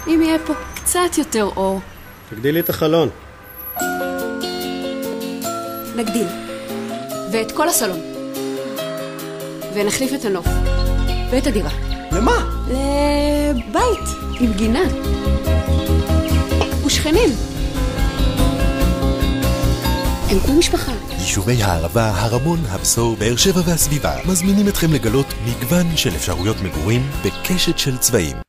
אם יהיה פה קצת יותר אור. תגדילי את החלון. נגדיל. ואת כל הסלון. ונחליף את הנוף. ואת הדירה. למה? לבית עם גינה. ושכנים. הם כמו משפחה. יישובי הערבה, הרמון, הבשור, באר שבע והסביבה מזמינים אתכם לגלות מגוון של אפשרויות מגורים בקשת של צבעים.